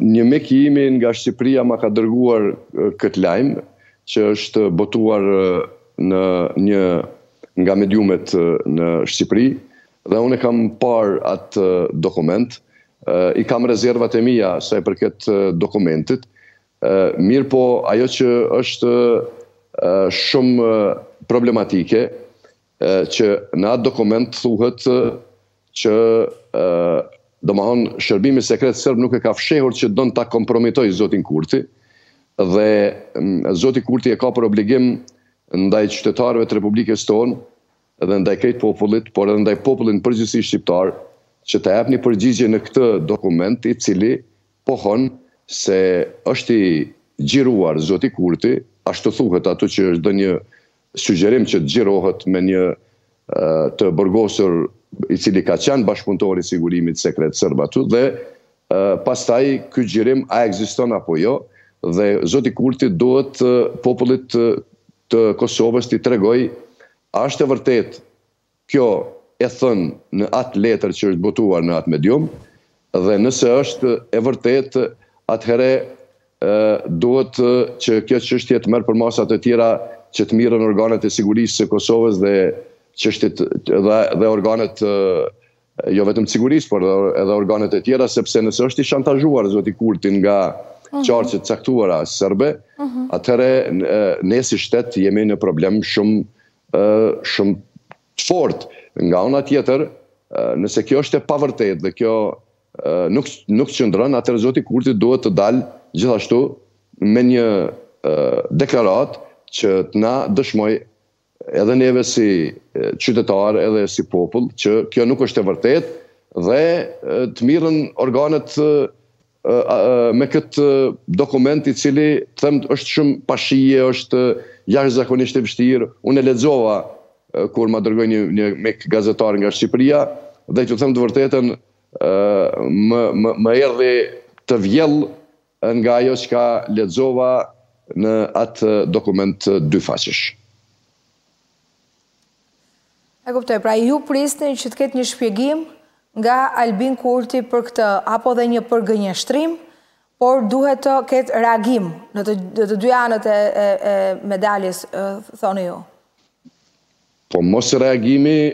Një mik i imi nga Shqipëria ma ka dërguar këtë lajm, që është botuar në një nga mediumet në Shqipëri, dhe unë kam parë atë dokument, i kam rezervat e mia sa i përket dokumentit, mirë po ajo që është shumë problematike, që në atë dokument thuhet që domethënë Shërbimi Sekret Serb nuk e ka fshehur që don ta kompromitoj zotin Kurti, dhe zoti Kurti e ka për obligim ndaj qytetarëve të Republikës tonë dhe ndaj krejt popullit, por edhe ndaj popullit përgjithësisht shqiptar, që të jap një përgjigje në këtë dokument, i cili pohon se është i xhiruar zoti Kurti, ashtu thuhet ato që është dhe një sugjerim që të xhirohet me një të burgosur i cili ka qenë bashkëpunëtor i sigurimit sekret serb atu, dhe pastaj ky xhirim a ekziston apo jo, dhe zoti Kurti duhet popullit të Kosovës t'i tregoj a është e vërtet kjo e thënë në atë letër që është botuar në atë medium, dhe nëse është e vërtet, atëherë duhet që kjo çështje të merr për masa të tjera që të mirën organet e sigurisë së Kosovës dhe çështjet dhe organet jo vetëm të sigurisë, por edhe organet e tjera, sepse nëse është i shantazhuar zoti Kurti nga qarqet caktuara serbe, atëherë ne si shtet jemi në problem shumë fort. Nga ana tjetër, nëse kjo është e pavërtet dhe kjo nuk qëndron, atëherë zoti Kurti duhet të dalë gjithashtu me një deklarat që të na dëshmoj edhe neve si qytetar, edhe si popull, që kjo nuk është e vërtet, dhe të mirën organet me këtë dokument i cili them është shumë pashije, është jashtëzakonisht e vështirë. Unë e lexova kur ma dërgoi një mik gazetar nga Shqipëria, dhe që them të vërtetën më erdhi të vjell nga ajo që lexova në atë dokument dyfaqësh. E kuptoj, pra ju prisni që të ketë një shpjegim nga Albin Kurti për këtë, apo dhe një përgënjeshtrim, por duhet të ketë reagim në të dy anët e medaljes, thoni ju. Po mos reagimi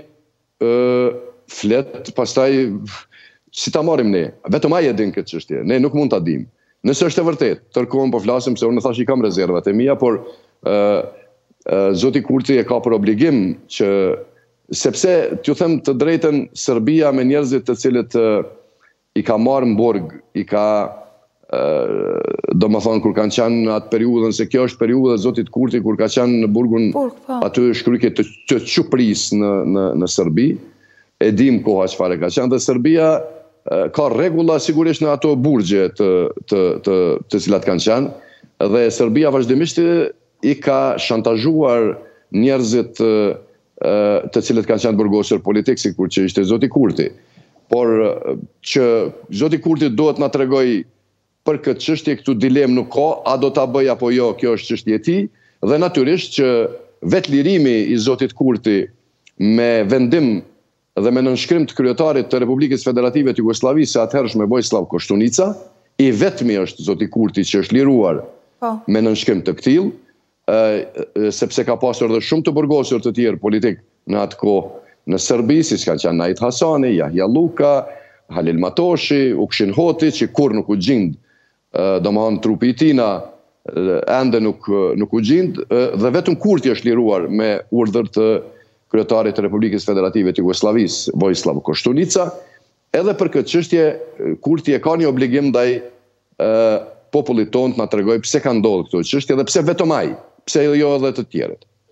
flet, pastaj si ta marrim ne? Vetëm ai e din këtë çështje. Ne nuk mund ta dim. Nëse është e vërtet, tërkohën po flasim se unë thash i kam rezervat e mia, por zoti Kurti e ka për obligim që, sepse t'ju them të drejtën, Serbia me njerëzit të cilët i ka marrë në burg, i ka domethënë kur kanë qenë në atë periudhën, se kjo është periudha e zotit Kurti kur ka qenë në burgun aty shkryqe të Çupris në Serbi, e dim koha çfarë ka qenë, dhe Serbia ka rregulla sigurisht në ato burgje të cilat kanë qenë, dhe Serbia vazhdimisht i ka shantazhuar njerëzit të cilët kanë qenë burgosur politik, sikur që ishte zoti Kurti. Por që zoti Kurti duhet na tregoj për këtë çështje, këtu dilemë nuk ka, a do ta bëj apo jo, kjo është çështje e tij, dhe natyrisht që vetë lirimi i zotit Kurti me vendim dhe me nënshkrim të kryetarit të Republikës Federative të Jugosllavisë së atëhershme Vojislav Koštunica, i vetmi është zoti Kurti që është liruar me nënshkrim të këtill, sepse ka pasur edhe shumë të burgosur të tjerë politik në atë kohë në Serbi, siç kanë qenë Najt Hasani, Yahya Luka, Halil Matoshi, Ukshin Hoti, që kur nuk u gjind, domethënë trupi i tina ende nuk u gjind, dhe vetëm Kurti është liruar me urdhër të kryetarit të Republikës Federative të Jugosllavisë, Vojislav Koštunica. Edhe për këtë çështje Kurti e ka një obligim ndaj popullit tonë të na tregojë pse ka ndodhur këtë çështje dhe pse vetëm ai, pse jo edhe të tjerët.